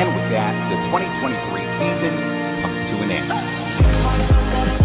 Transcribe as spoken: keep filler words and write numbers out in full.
And with that, the twenty twenty-three season comes to an end.